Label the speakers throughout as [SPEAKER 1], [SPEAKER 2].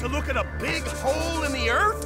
[SPEAKER 1] to look at a big hole in the earth?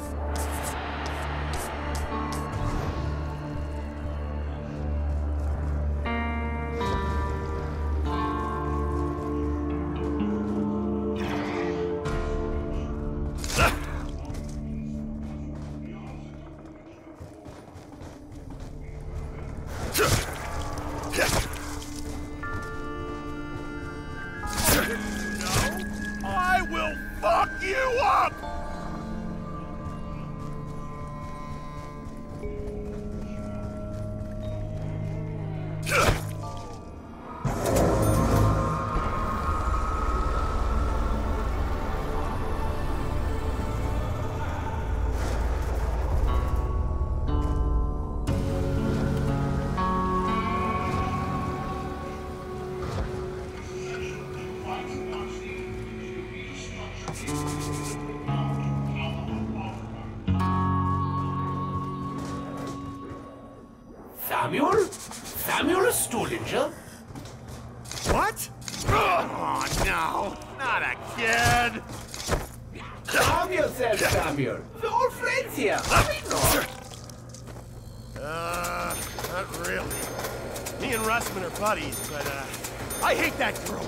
[SPEAKER 2] Samuel Stuhlinger?
[SPEAKER 1] What? Oh, no, not again.
[SPEAKER 2] Calm yourself, Samuel. We're all friends here, are we not?
[SPEAKER 1] Not really. Me and Russman are buddies, but, I hate that girl.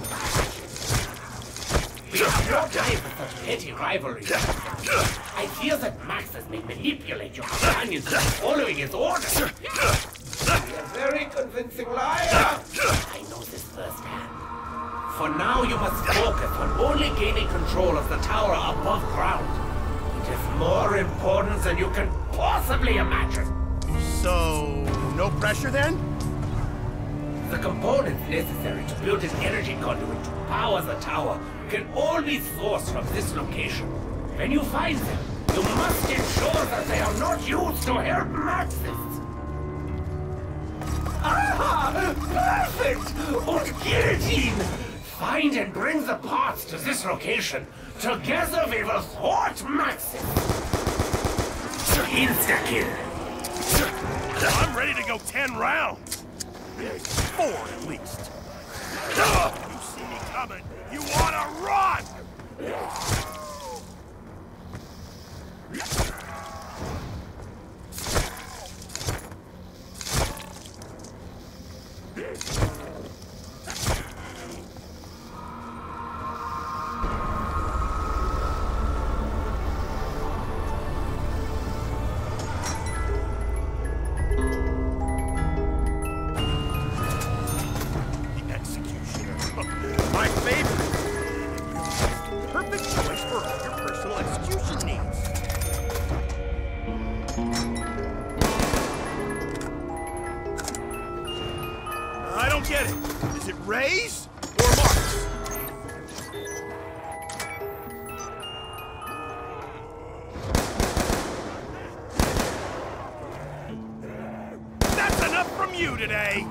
[SPEAKER 2] We have no time for such petty rivalries. I fear that Maxis may manipulate your companions into following his orders. You're a very convincing liar. I know this firsthand. For now, you must focus on only gaining control of the tower above ground. It is more important than you can possibly imagine.
[SPEAKER 1] So, no pressure then?
[SPEAKER 2] The components necessary to build an energy conduit to power the tower can all be sourced from this location. When you find them, you must ensure that they are not used to help Maxis. Ah! Perfect! Und guillotine! Find and bring the parts to this location. Together we will thwart Maxis. Insta-kill.
[SPEAKER 1] I'm ready to go 10 rounds. 4 at least. You see me coming, you wanna run! Get it? Is it raise or marks? That's enough from you today.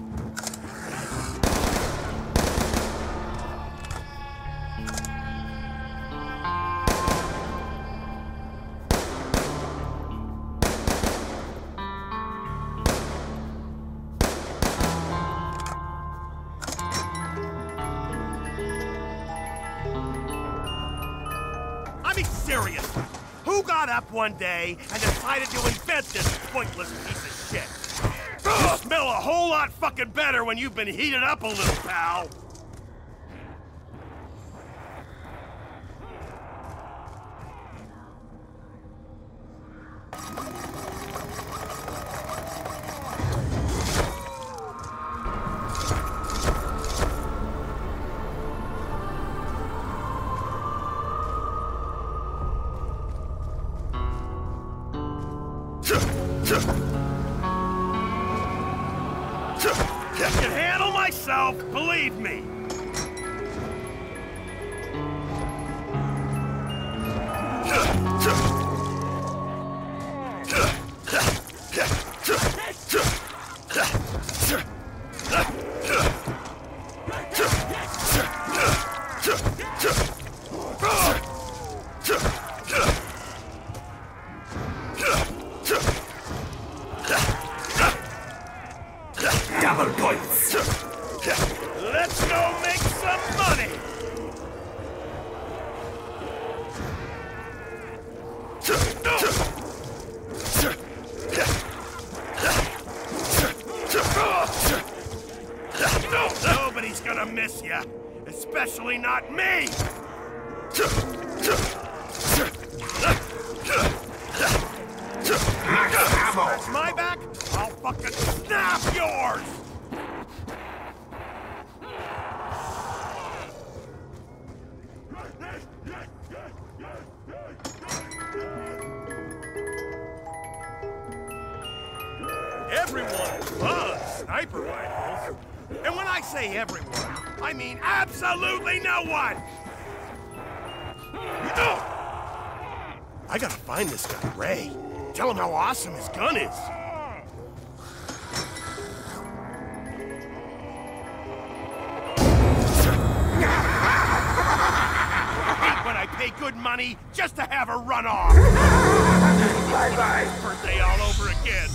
[SPEAKER 1] Serious. Who got up one day and decided to invent this pointless piece of shit? You smell a whole lot fucking better when you've been heated up a little, pal. I can handle myself, believe me.
[SPEAKER 2] Double points.
[SPEAKER 1] Let's go make some money. Especially not me! Scratch my back, I'll fucking snap yours! Everyone loves sniper rifles. And when I say everyone, I mean absolutely no one! I gotta find this guy, Ray. Tell him how awesome his gun is. I hate when I pay good money just to have a run off. Bye-bye. Birthday all over again.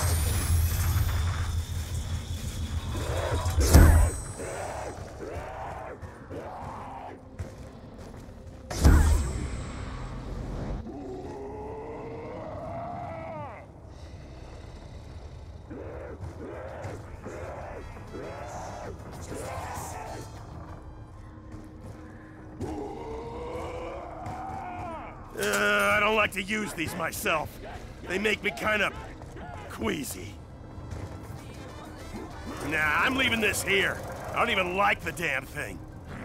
[SPEAKER 1] I don't like to use these myself. They make me kind of queasy. Nah, I'm leaving this here. I don't even like the damn thing.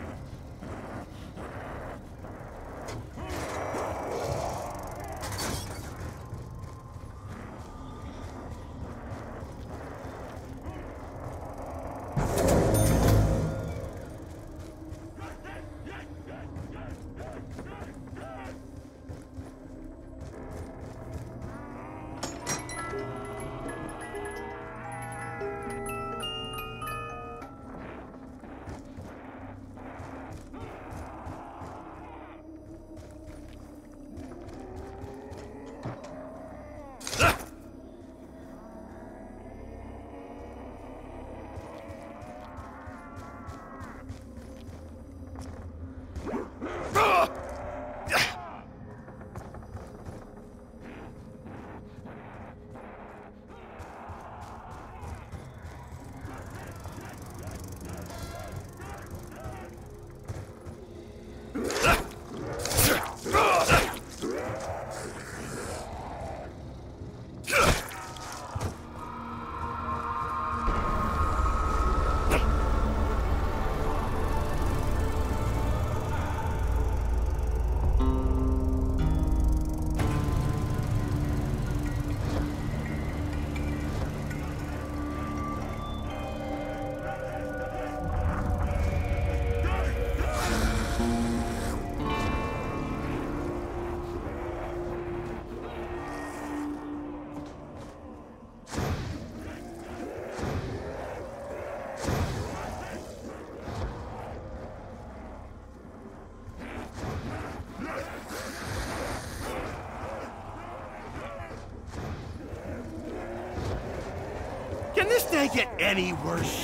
[SPEAKER 1] Can this day get any worse?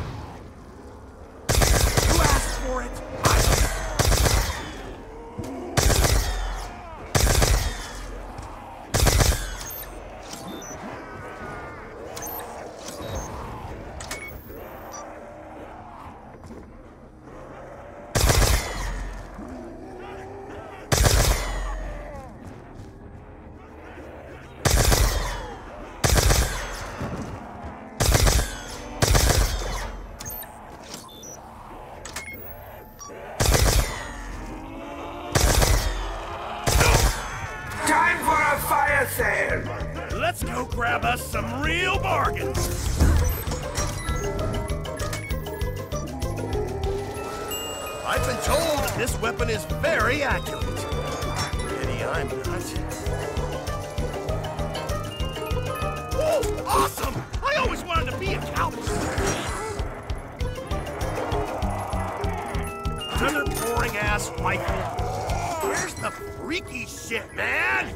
[SPEAKER 1] Who asked for it? Let's go grab us some real bargains! I've been told that this weapon is very accurate. Pity I'm not. Oh, awesome! I always wanted to be a cowboy! Thunder-pouring-ass rifle. Where's the freaky shit, man?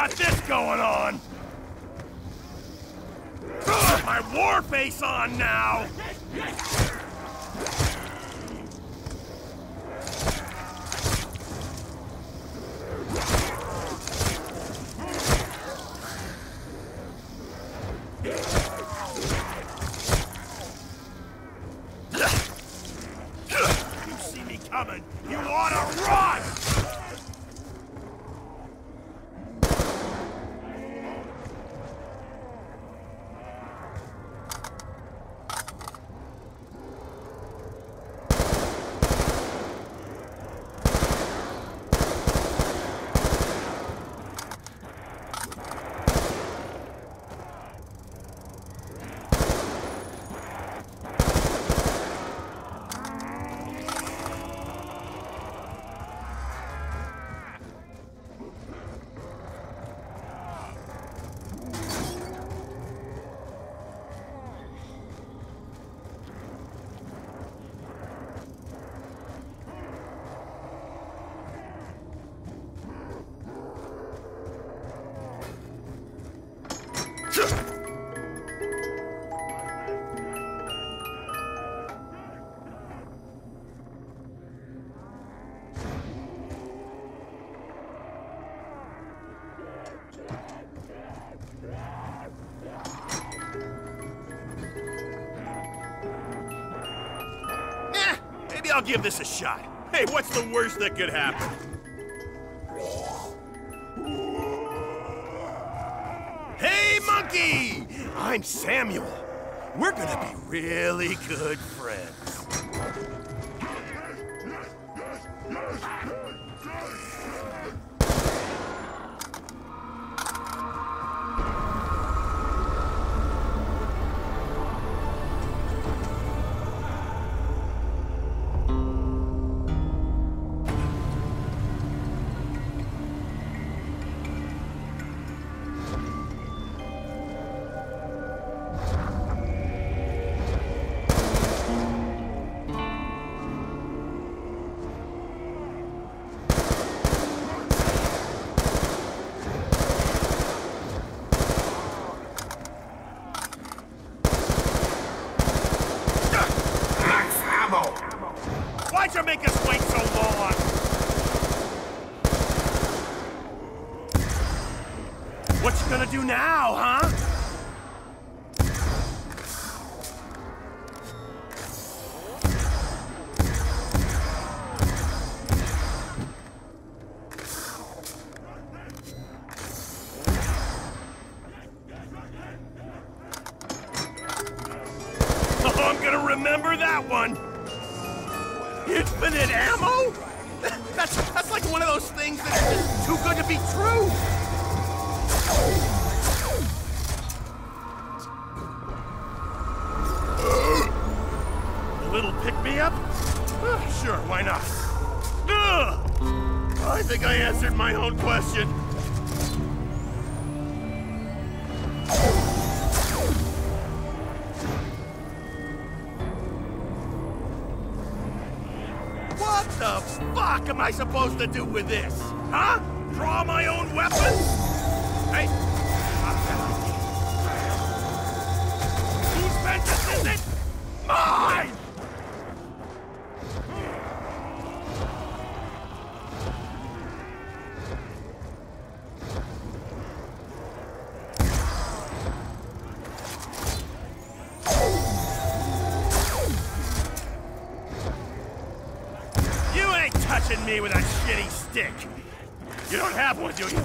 [SPEAKER 1] got this going on. Ugh, my war face on now. You see me coming, you ought to run! Maybe I'll give this a shot. Hey, what's the worst that could happen? Hey, monkey! I'm Samuel. We're gonna be really good friends. Why'd you make us wait so long? What you gonna do now, huh? Oh, I'm gonna remember that one. Infinite ammo? That's like one of those things that are just too good to be true. A little pick-me-up? Sure, why not? I think I answered my own question. What the fuck am I supposed to do with this? Huh? Draw my own weapons? Hey! Whose vengeance is it? Mine! Touching me with a shitty stick. You don't have one, do you?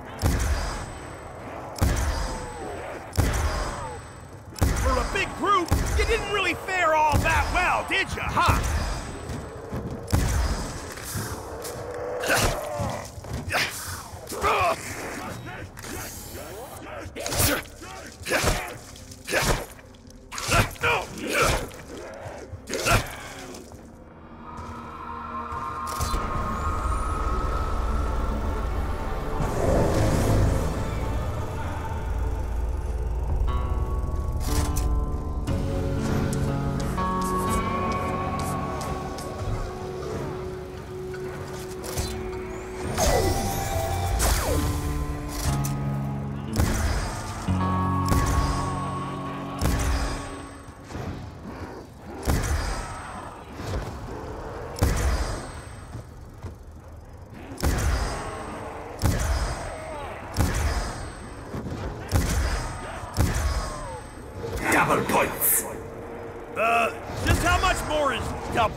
[SPEAKER 1] For a big group, you didn't really fare all that well, did you, huh?
[SPEAKER 2] Double points.
[SPEAKER 1] Just how much more is double?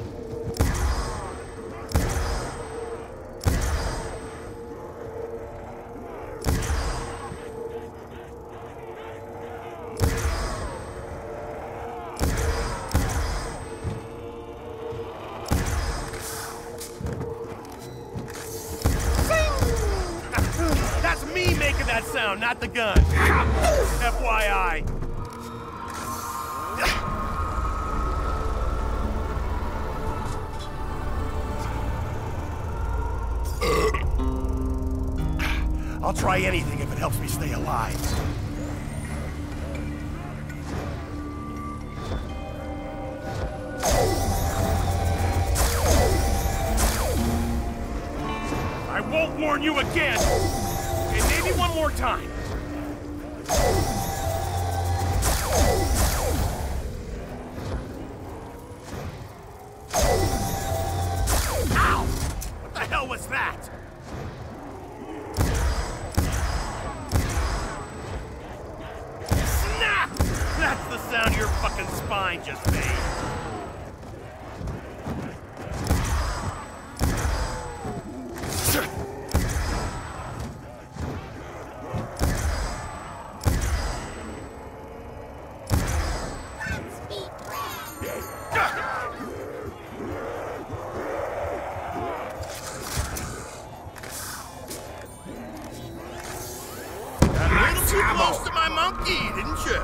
[SPEAKER 1] That's me making that sound, not the gun. FYI. I'll try anything if it helps me stay alive. I won't warn you again! And maybe one more time. Ow! What the hell was that? Snap! That's the sound your fucking spine just made. Too close to my monkey, didn't you?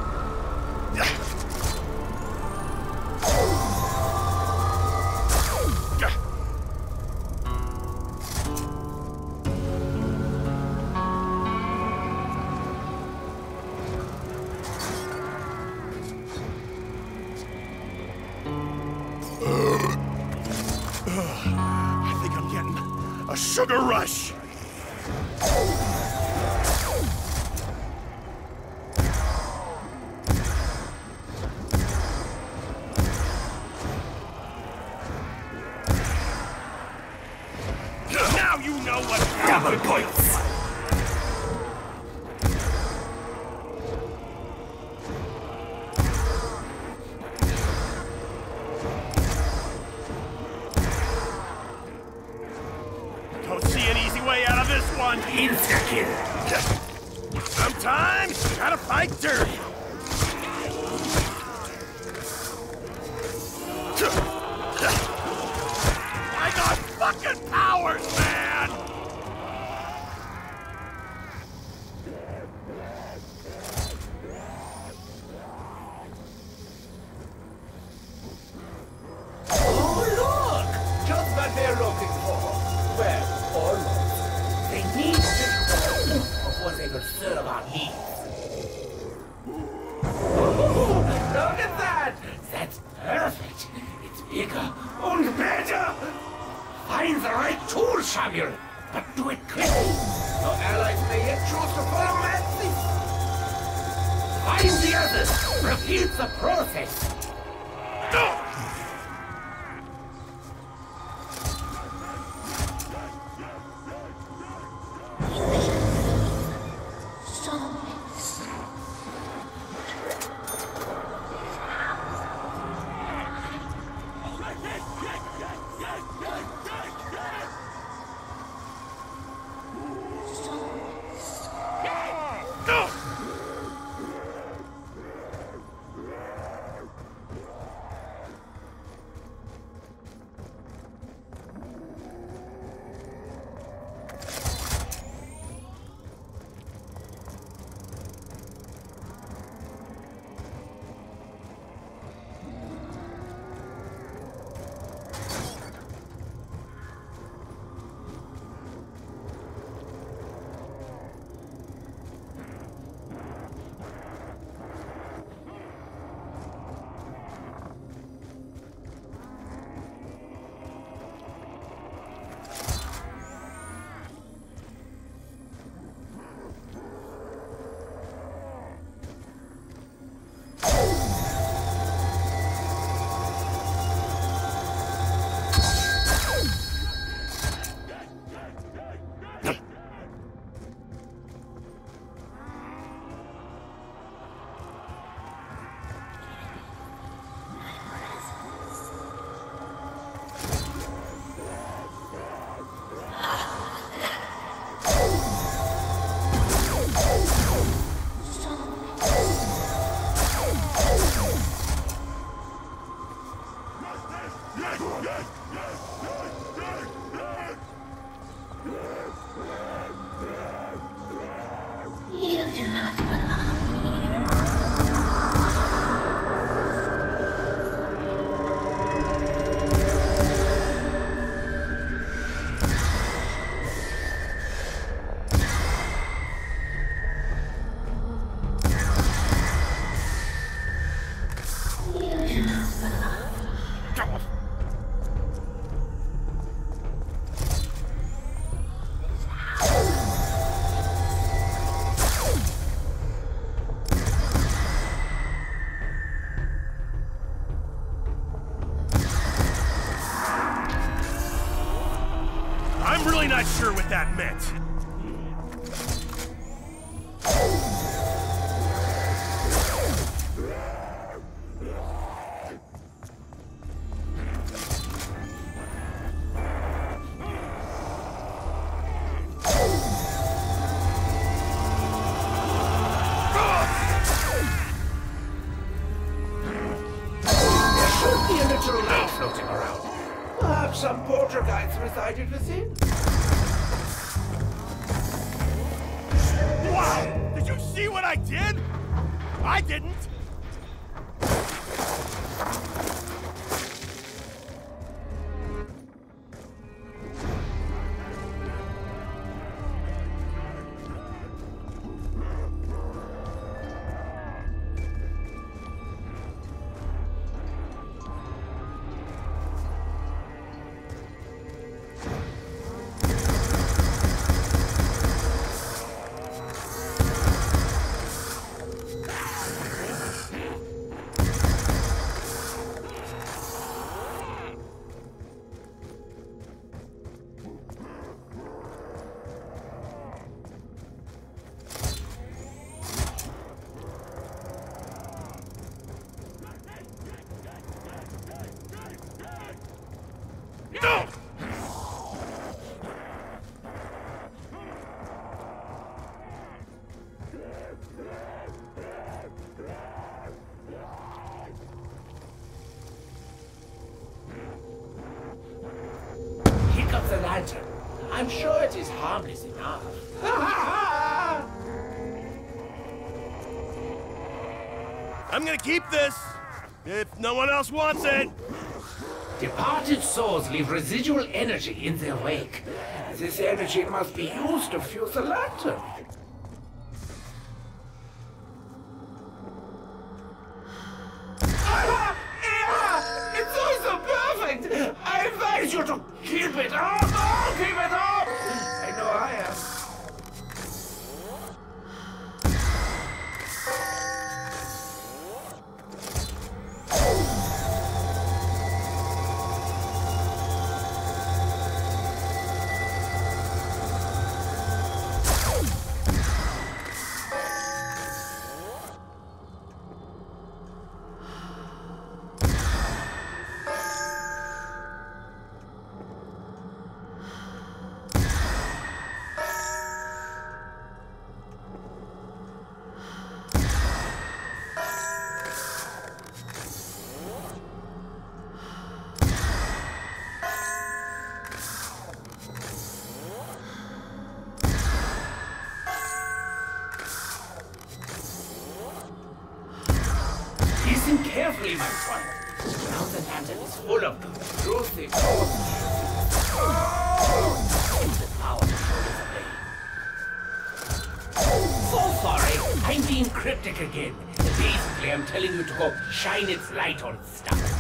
[SPEAKER 1] I think I'm getting a sugar rush. Now you know what double points. Don't see an easy way out of this one. Insta-kill. Sometimes you gotta fight dirty. I got fucking powers, man!
[SPEAKER 2] Oh, look! Just what they're looking for. Well, almost. They need this before they could serve our needs. Oh, look at that! That's perfect. It's bigger and better. Find the right tool, Samuel, but do it quickly. Your allies may yet choose to follow Maxis. Find the others. Repeat the process.
[SPEAKER 1] No! I'm really not sure what that meant.
[SPEAKER 2] Some poltergeists resided within.
[SPEAKER 1] Wow! Did you see what I did? I didn't.
[SPEAKER 2] The lantern. I'm sure it is harmless enough.
[SPEAKER 1] I'm gonna keep this, if no one else wants it.
[SPEAKER 2] Departed souls leave residual energy in their wake. This energy must be used to fuse the lantern. It's all so perfect! I advise you to keep it up! Oh, keep it up! I know I am. Listen carefully, my son. Now the lantern is full of them. Through the power. The power to show the way. So sorry, I'm being cryptic again. Basically, I'm telling you to go shine its light on stuff.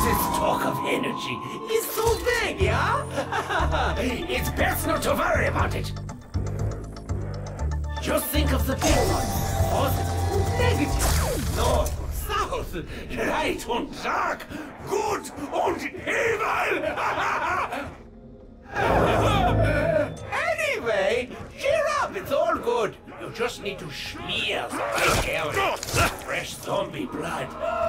[SPEAKER 2] This talk of energy is so vague, yeah? It's best not to worry about it. Just think of the big one. Positive, negative, north, south, right and dark, good and evil. Anyway, cheer up, it's all good. You just need to smear the right area. Fresh zombie blood.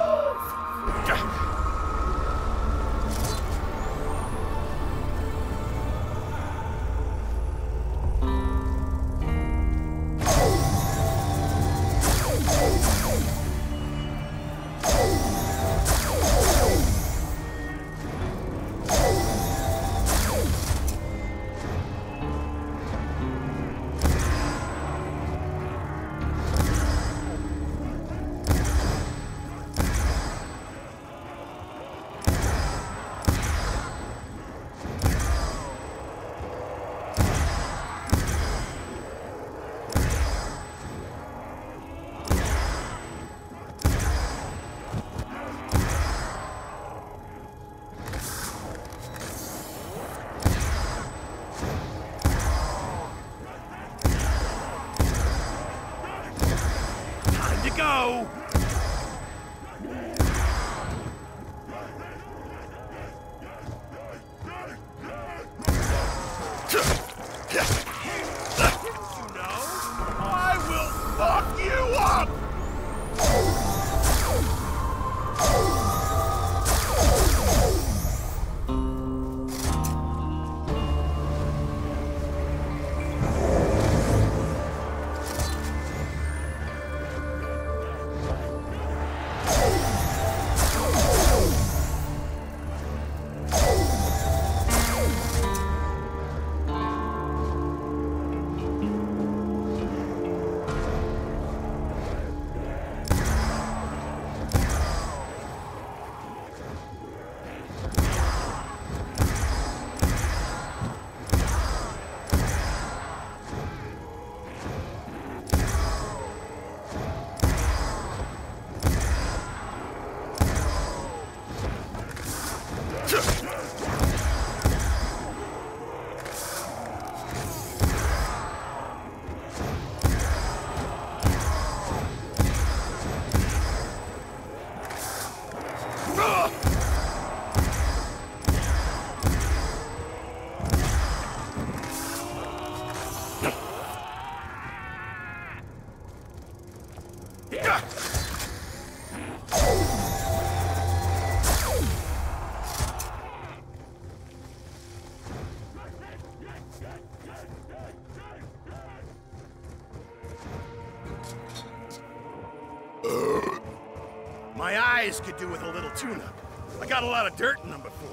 [SPEAKER 1] Go! I will fuck you up! My eyes could do with a little tune-up. I got a lot of dirt in them before.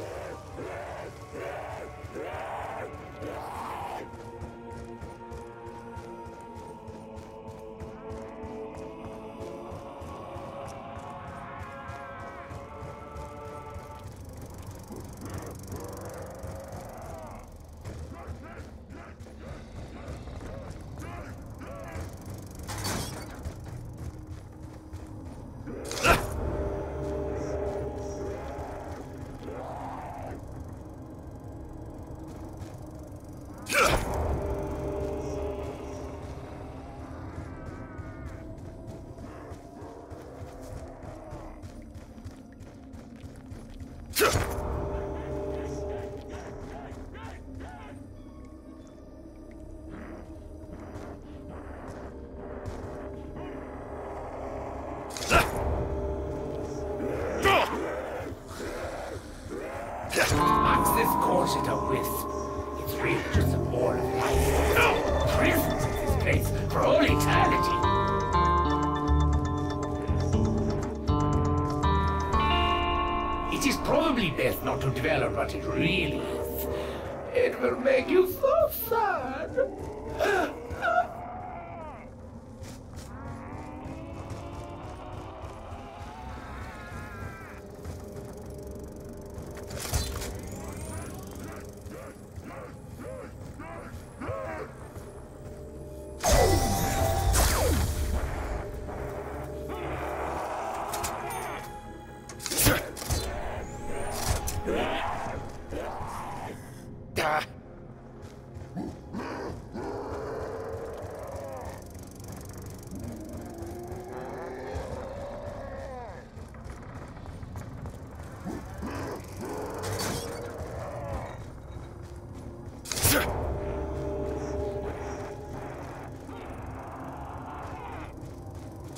[SPEAKER 2] Maxis calls it a wisp. It's really just a ball of light. Prisons in this place for all eternity. It is probably best not to dwell on what it really is. It will make you so sad.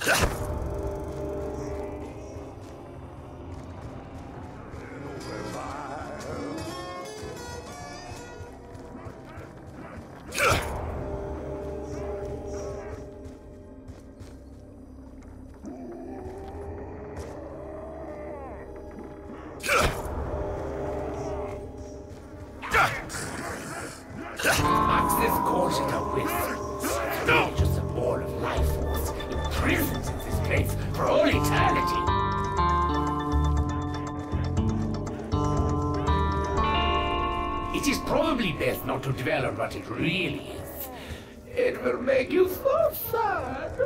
[SPEAKER 2] Maxis calls it a wisp. It's just a ball of life force imprisoned in this place for all eternity. It is probably best not to dwell on what it really is. It will make you so sad.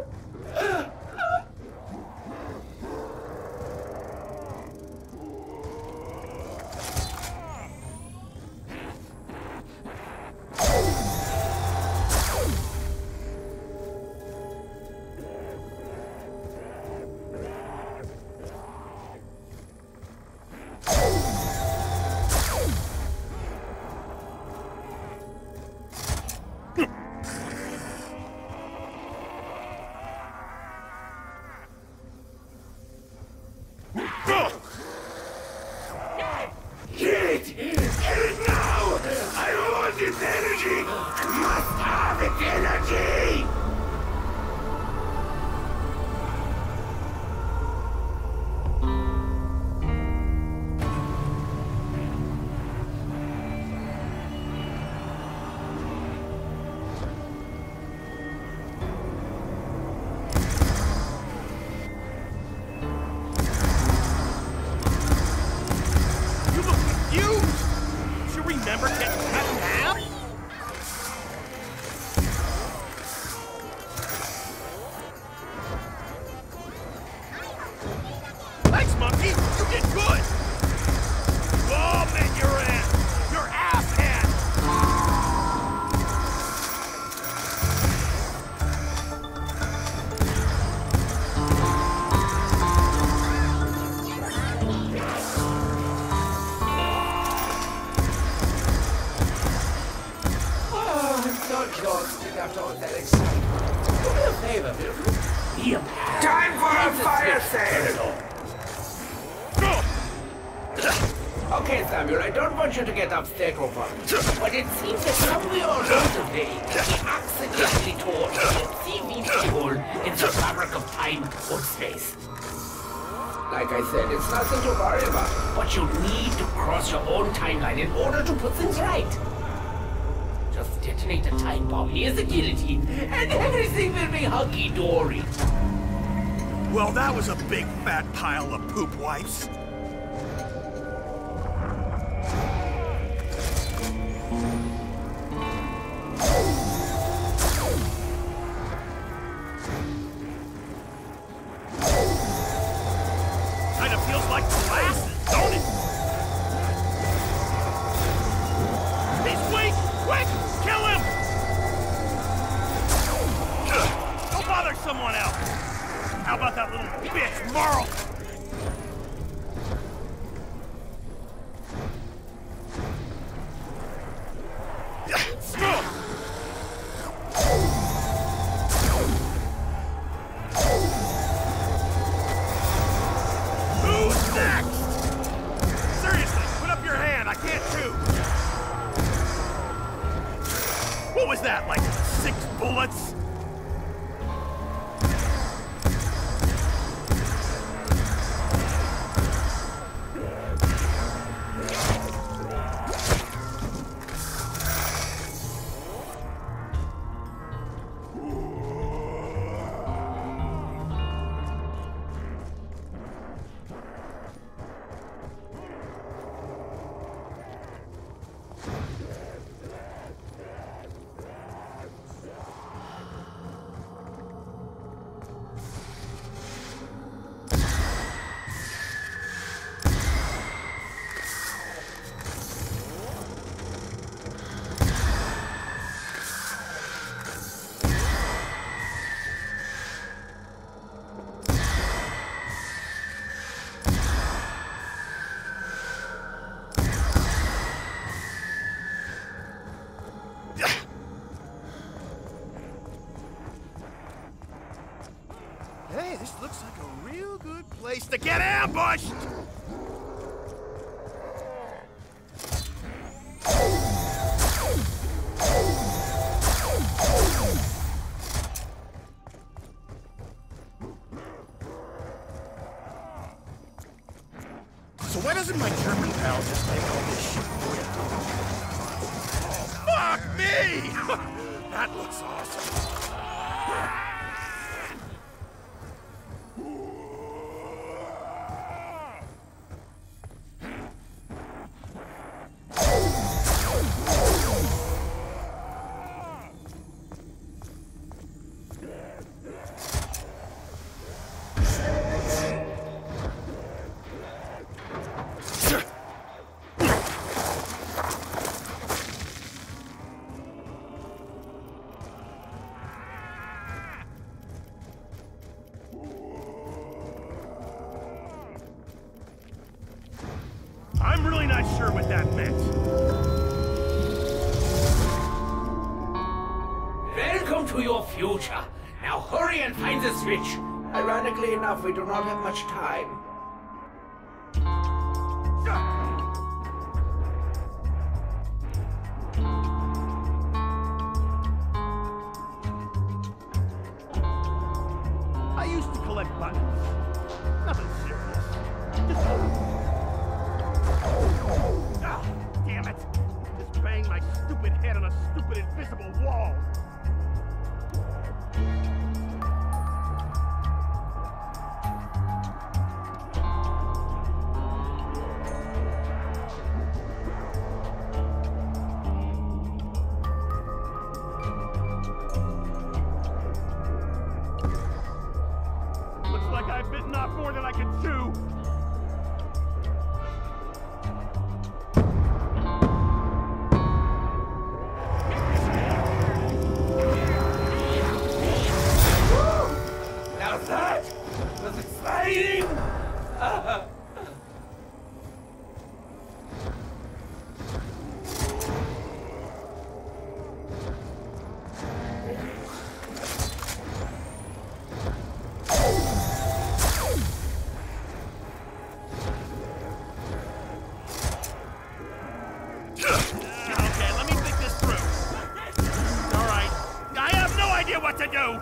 [SPEAKER 3] Time for a fire sale!
[SPEAKER 2] Okay, Samuel, I don't want you to get upset over it, but it seems that somewhere along the way, he accidentally tore a CV hole in the fabric of time or space. Like I said, it's nothing to worry about, but you need to cross your own timeline in order to put things right. Just detonate a time bomb near the guillotine, and everything will be hunky-dory.
[SPEAKER 1] Well, that was a big fat pile of poop wipes. Kinda feels like molasses, don't it? He's weak! Quick! Kill him! Go bother someone else! How about that little bitch, Merle? Who's next? Seriously, put up your hand. I can't shoot. What was that, like 6 bullets? Hey, this looks like a real good place to get ambushed! So why doesn't my German pal just make all this shit for you? Fuck me! That looks awesome. I'm really not sure what that meant.
[SPEAKER 2] Welcome to your future. Now hurry and find the switch.
[SPEAKER 3] Ironically enough, we do not have much time.
[SPEAKER 1] I used to collect buttons. Nothing serious. Just ah, damn it! Just bang my stupid head on a stupid invisible wall. Looks like I've bitten off more than I can chew.
[SPEAKER 2] Now that was exciting!
[SPEAKER 1] Okay, let me think this through. All right, I have no idea what to do.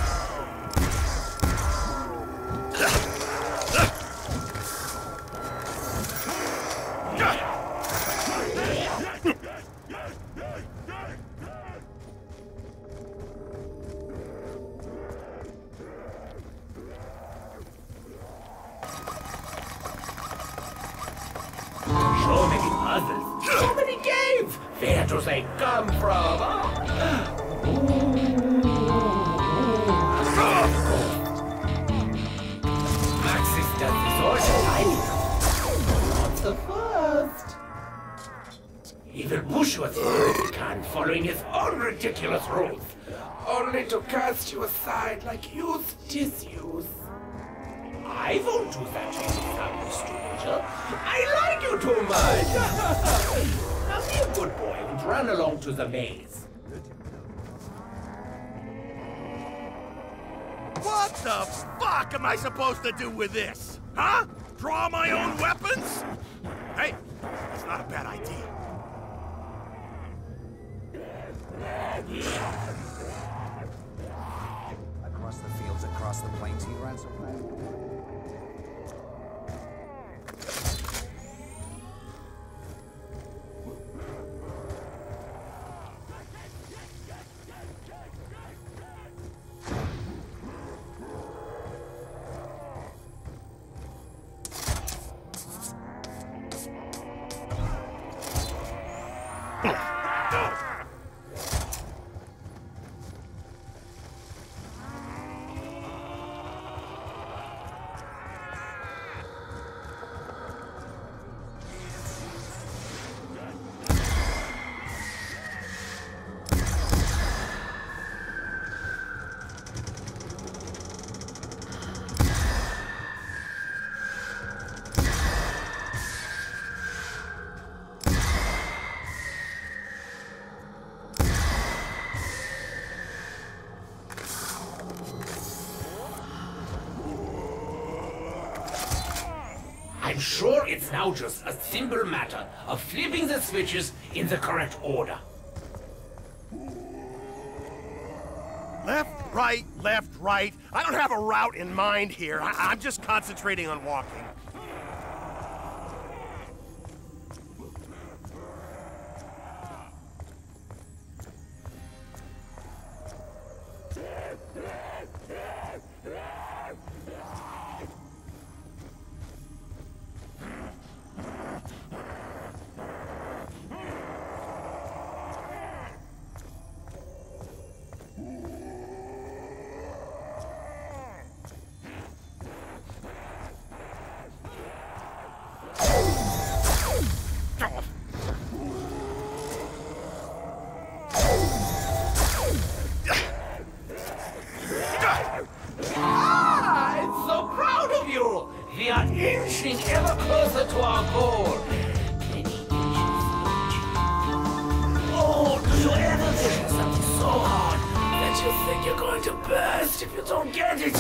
[SPEAKER 2] So many puzzles, so many games. Where do they come from? Maxis does this all the time. Not the first. Even Bush was can following his own ridiculous rules.
[SPEAKER 3] Only to cast you aside like used disuse.
[SPEAKER 2] I won't do that to you, stranger. I like you too much. Now be a good boy and run along to the maze.
[SPEAKER 1] What the fuck am I supposed to do with this? Huh? Draw my own weapons? Hey, that's not a bad idea.
[SPEAKER 4] Across the fields, across the plains, he ran so fast.
[SPEAKER 2] I'm sure it's now just a simple matter of flipping the switches in the correct order.
[SPEAKER 1] Left, right. I don't have a route in mind here. I'm just concentrating on walking.
[SPEAKER 2] We are inching ever closer to our goal. Many inches, oh, do you ever vision something so hard that you think you're going to burst if you don't get it?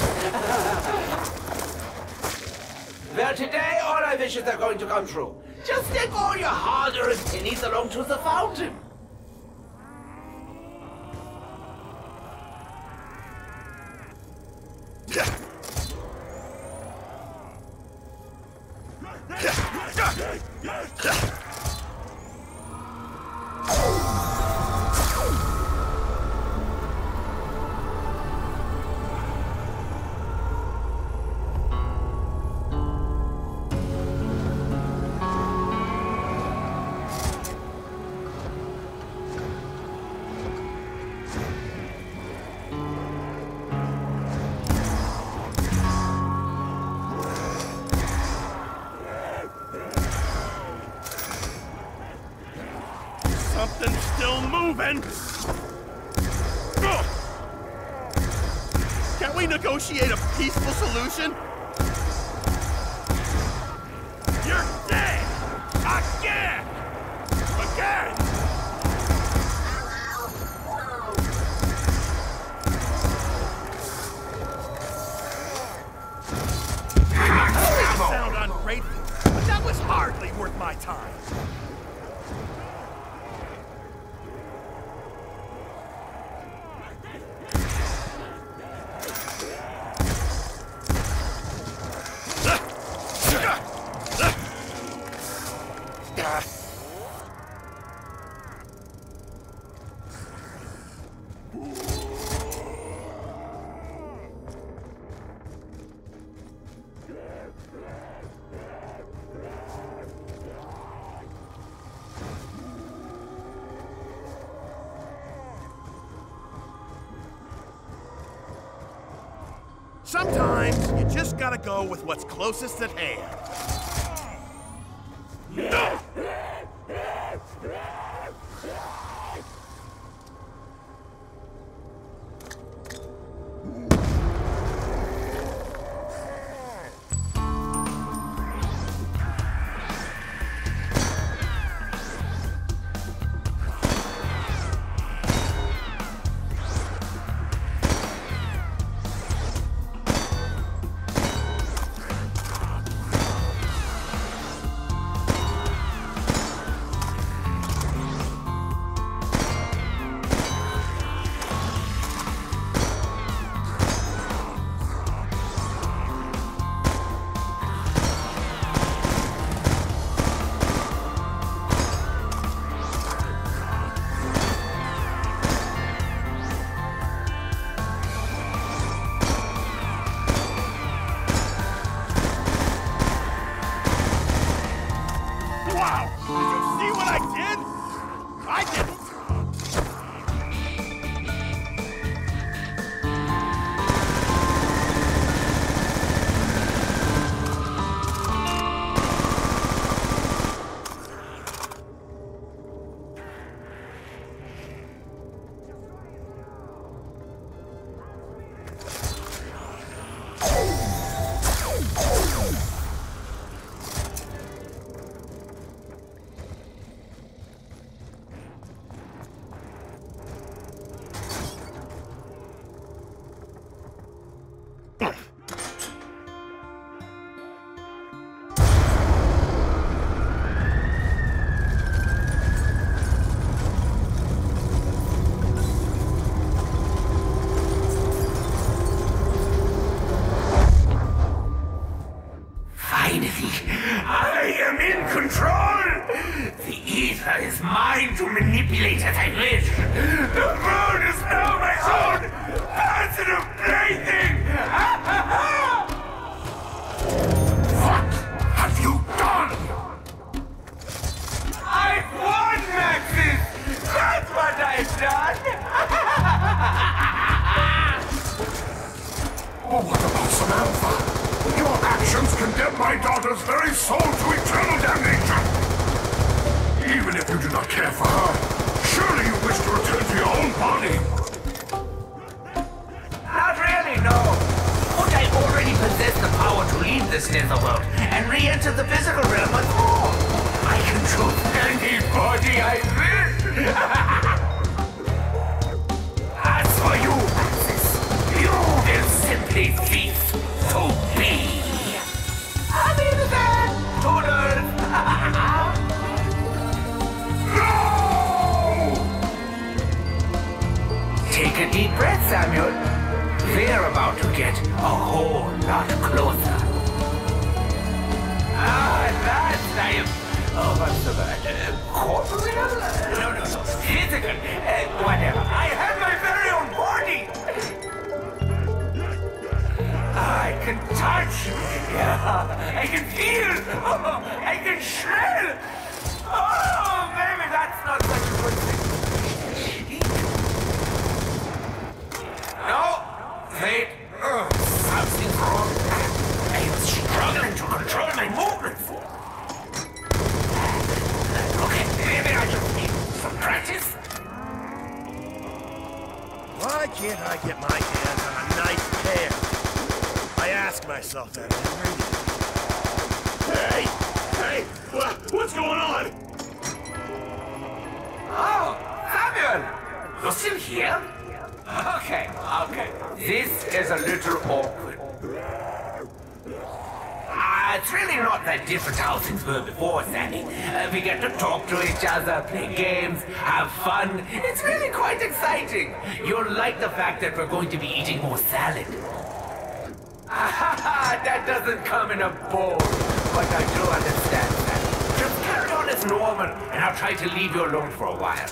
[SPEAKER 2] Well, today all our wishes are going to come true. Just take all your hard-earned pennies along to the fountain.
[SPEAKER 1] Something's still moving! Ugh. Can't we negotiate a peaceful solution? You're dead! Again! Again! You sound ungrateful, but that was hardly worth my time. Sometimes you just gotta go with what's closest at hand.
[SPEAKER 5] Oh, what about Samantha? Your actions condemn my daughter's very soul to eternal damnation. Even if you do not care for her, surely you wish to return to your own body.
[SPEAKER 2] Not really, no. But I already possess the power to leave this netherworld and re-enter the physical realm once more. I can choose any body I will. As for you, Maxis, you will simply cease to be. I'm in there, Toodles.
[SPEAKER 5] No!
[SPEAKER 2] Take a deep breath, Samuel. We're about to get a whole lot closer. That's nice. Oh, what's the word? Corporeal? No. Physical. Whatever. I have my very own body. I can touch. Yeah. I can feel. I can smell. Oh, maybe that's not such a good thing. No. Wait. Something's wrong. I'm struggling to control my movements. Okay, maybe I just need some practice.
[SPEAKER 1] Why can't I get my hands on a nice pair? I ask myself that every day. Hey, what's going on?
[SPEAKER 2] Oh, Samuel! You're still here? Okay. This is a little awkward. It's really not that different how things were before, Sandy. We get to talk to each other, play games, have fun. It's really quite exciting. You'll like the fact that we're going to be eating more salad. That doesn't come in a bowl, but I do understand that. Just carry on as normal, and I'll try to leave you alone for a while.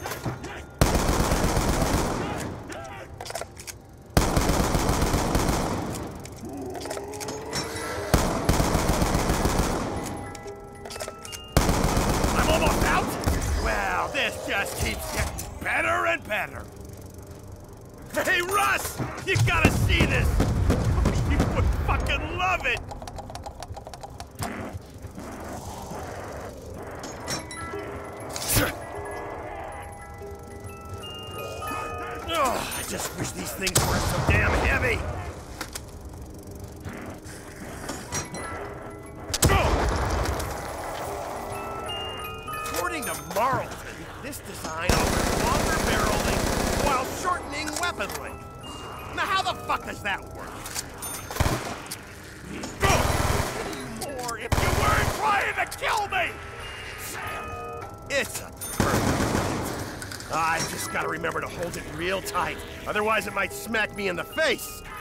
[SPEAKER 1] Just keeps getting better and better. Hey, Russ! You gotta see this! You would fucking love it! Oh, I just wish these things weren't so damn heavy! According to Marlton, this design offers longer barreling while shortening weapon length. Now how the fuck does that work? Or if you weren't trying to kill me! It's a perfect. I just gotta remember to hold it real tight, otherwise it might smack me in the face.